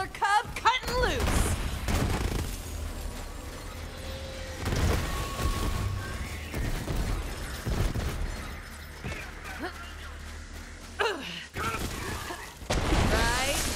cub cutting loose! Right?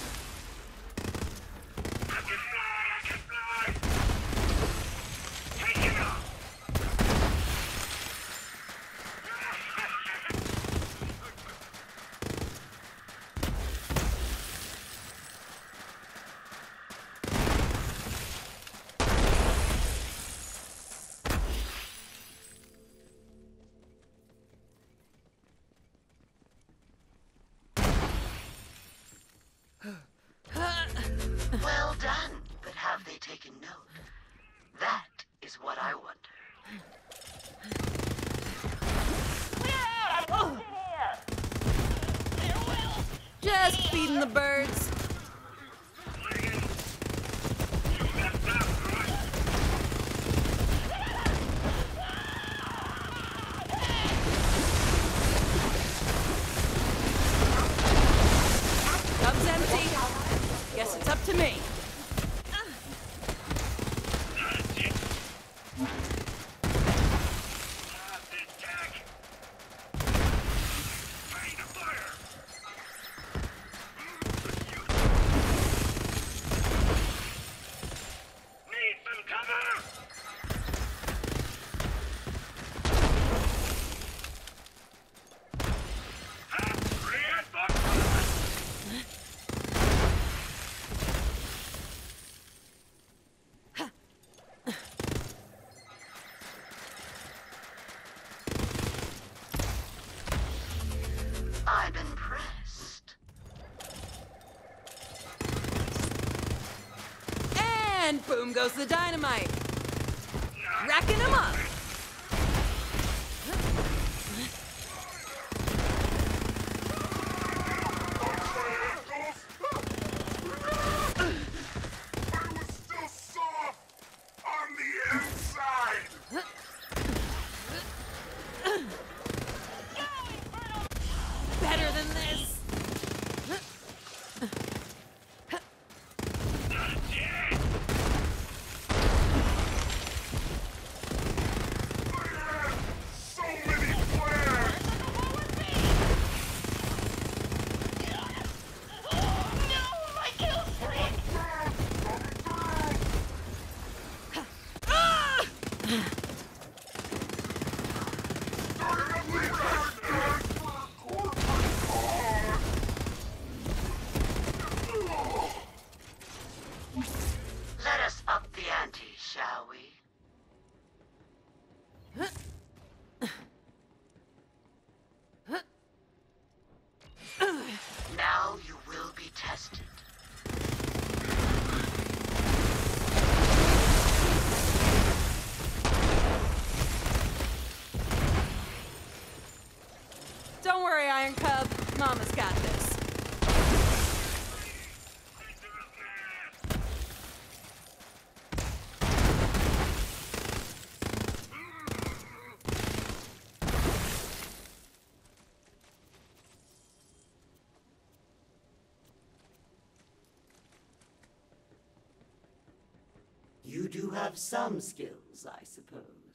Well done, but have they taken note? That is what I wonder. Just feeding the birds. Cub's empty. Guess it's up to me. I'm impressed. And boom goes the dynamite. Racking him up. I was still soft on the inside. Better than this. So many flares. Let us up the ante, shall we? Now you will be tested. Don't worry, Iron Cub. Mama's got this. You do have some skills, I suppose.